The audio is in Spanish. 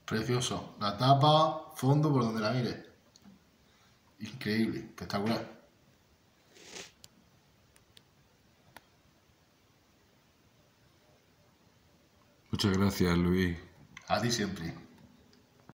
Precioso. La tapa, fondo por donde la mire. Increíble, espectacular. Muchas gracias, Luis. A ti siempre.